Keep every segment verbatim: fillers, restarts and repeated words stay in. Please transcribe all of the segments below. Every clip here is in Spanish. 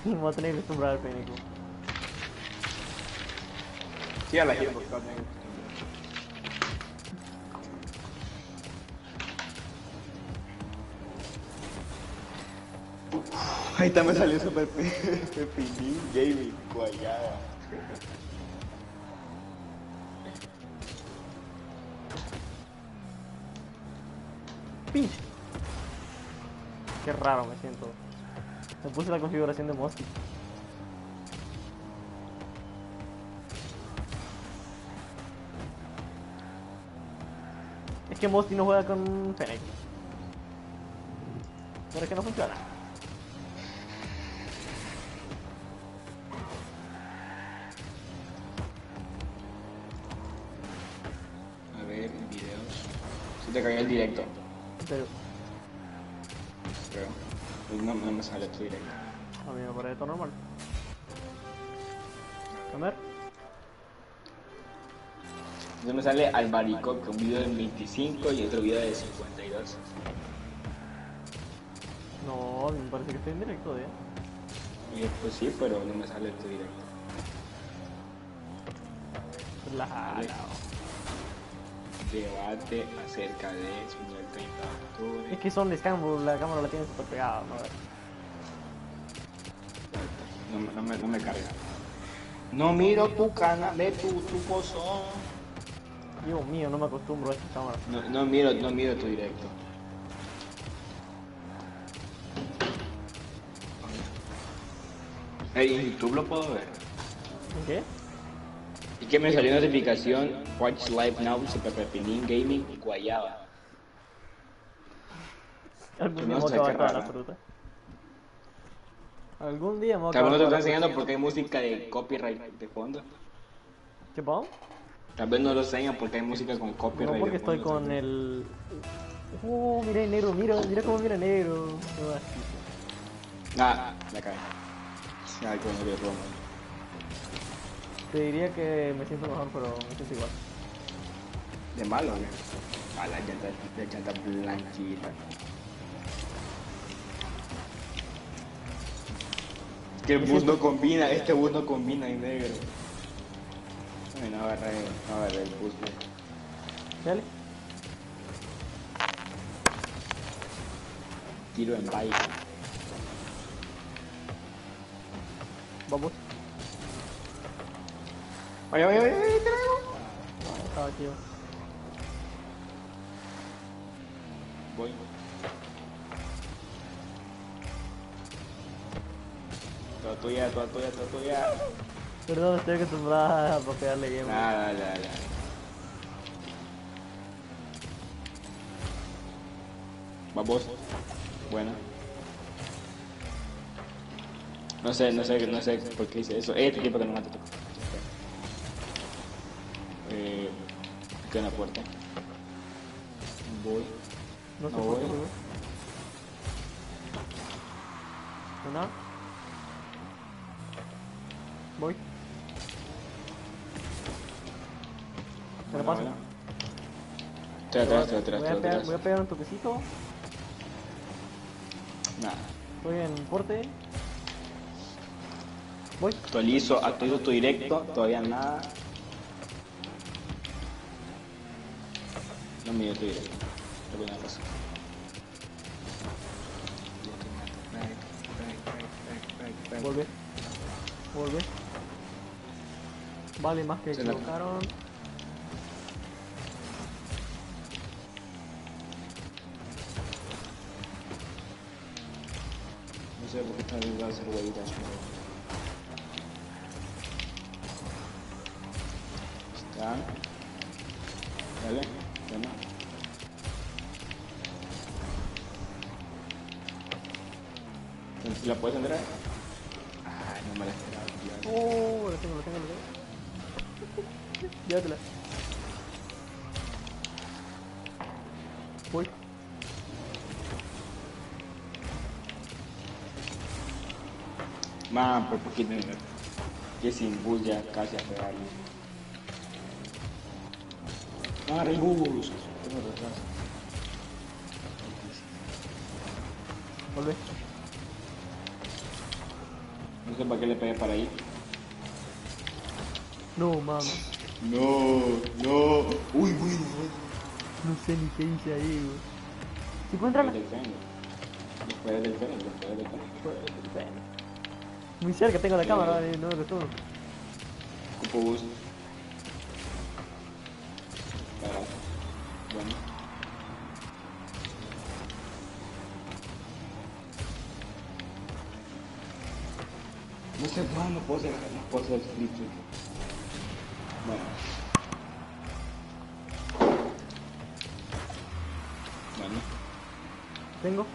Me voy a tener que acostumbrar al Fénix. Sí, a la Hitbox también. Ahí está, me salió Super Pepinin Gaming, guayaba. ¡Pinch! Qué raro me siento. Me puse la configuración de Mosty. Es que Mosty no juega con Fennec. Pero es que no funciona. A ver, en videos. Si te cayó el directo, Pero creo. Pues no, no me sale tu directo. a mí me parece todo normal. A ver. Entonces me sale Albarico con un video de veinticinco y otro video de cincuenta y dos. No, a mí me parece que estoy en directo, ¿eh? Y pues sí, pero no me sale tu directo. Relajado. Debate acerca de su el treinta de octubre. Es que son scam, la cámara la tiene súper pegada, ¿no? No, me- no, me, no me carga. No miro tu canal, ve tu, tu pozón. Dios mío, no me acostumbro a esta cámara. No, no miro, no miro tu directo. Hey, en YouTube lo puedo ver. ¿En qué? Y que me salió notificación, Watch Live Now, Super Pepinin Gaming y Guayaba. Algún No día me voy sé, a qué acabar toda la raro. fruta. Algún día me voy a Tal vez acabar no te toda está la enseñando fruta. porque hay música de copyright de fondo. ¿Qué pasó? Tal vez no lo enseñan porque hay música con copyright No, porque de estoy fondo. con también. el... Uh, mira el negro, mira, mira cómo mira negro. No, así. Ah, la cagué. Ay, qué bueno que lo Te diría que me siento mejor, pero me siento igual. ¿De malo o qué? Ah, la llanta, la llanta blanquita. Que el bus no combina, este bus no combina en negro. Ay, no agarré, no agarré el bus. güey. Dale. Tiro en bike. Vamos. Oye, oye, oye, oye, Estaba aquí. voy. Toda tuya, toda tuya, toda tuya. Perdón, estoy acostumbrada a papearle game. Nada, dale, dale. Vamos. Bueno. No sé, no sé, no sé por qué hice eso. Eh, este tipo que no mata. Eh, aquí en la puerta. Voy. No sé No por qué, voy. güey. Una. Voy. ¿Te lo Bueno, paso? bueno. Estoy atrás, estoy atrás, Voy a estoy pegar, atrás. voy a pegar un toquecito. Nada. Estoy en porte. Voy. Actualizo, actualizo tu directo, todavía nada. No me dio tu directo. Alguna cosa. Vuelve. Vuelve. Vale, más que Se la- equivocaron. No sé por qué están ayudando a hacer huevitas. Está. Dale, toma. ¿La puedes entrar? Ay, no me la esperaba, tío. Oh, lo tengo, lo tengo, lo tengo. Llévatela. Voy. Man, por poquito. Que sin bus ya casi a pegarle. No agarré el bus. Tengo retraso. Vuelve. No sé para qué le pegué para ahí. No, mames. No, no. Uy, bueno, No sé ni qué hice ahí, güey. ¿Sí puedo Después entrar? del Fénix. Después del Fénix, después del Fénix. Bueno. Muy cerca tengo la Sí. cámara, eh, no me todo. Ocupo bus. Para. Bueno. No sé, bueno, no puedo hacer, no puedo hacer flip. Bueno. Bueno. Tengo.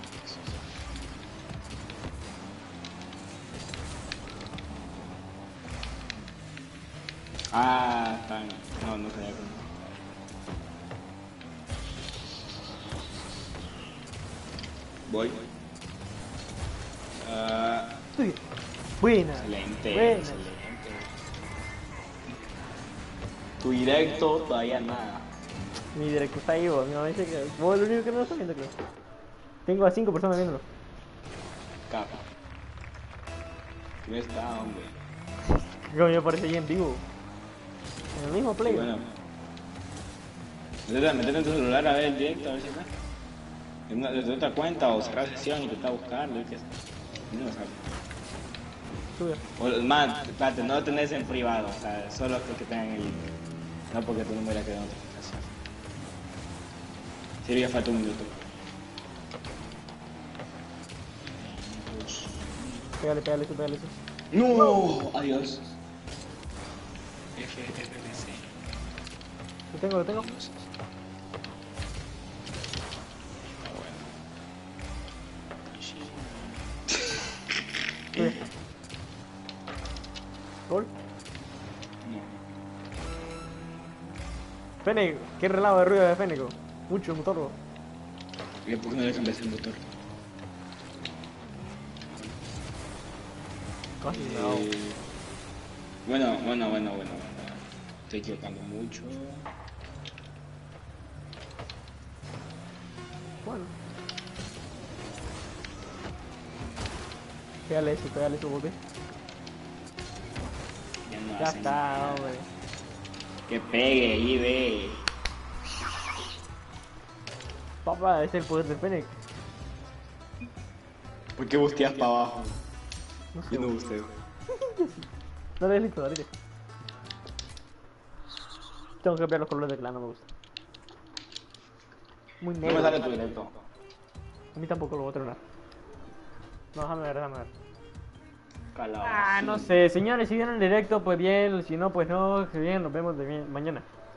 Ah, está bien. No, no sabía que no. Voy. Ah, Estoy. Buena. excelente, Buena. excelente. Tu directo todavía nada. Mi directo está ahí, vos. Mi mamá dice que vos es el único que no lo está viendo, creo. Tengo a cinco personas viéndolo. Capa. ¿Qué está, hombre? Que me aparece ahí en vivo. En el mismo play. Sí, bueno. Métete, métete en tu celular a ver el directo, a ver si está. En una- Desde otra cuenta o cerrar sesión y intentar buscarlo, y qué sé. No lo sabes. Sube. O más, espérate, no lo tenés en privado, o sea, solo porque tengan el link. No porque tu número quede en notificación. Sí, ya falta un minuto. Pégale, pégale eso, pégale eso. ¡No! Adiós. F, F, P, C. Lo tengo, lo tengo. Adiós. Ah, bueno. Sube. Gol. No. Fene, qué relajo de ruido de Fénico. Mucho motor, vos. ¿Y por qué no le cambiaste el motor? Casi Eh, no. Bueno, bueno, bueno, bueno, bueno. Estoy equivocando mucho. Bueno. Pégale eso, pégale eso, volví. Ya no Ya hacen está, nada. hombre. Que pegue ahí, ve. Papá, ese es el poder de Fennec. ¿Por qué busteas para abajo? No sé. Yo no busteo. No le des listo, dale. Tengo que cambiar los colores de clan, no me gusta. Muy No negro. me sale tu directo. A mí tampoco lo voy a tronar. No, déjame ver, déjame ver. Calado. Ah, no sé, señores, si vienen en directo, pues bien, si no, pues no, si bien, nos vemos de bien mañana.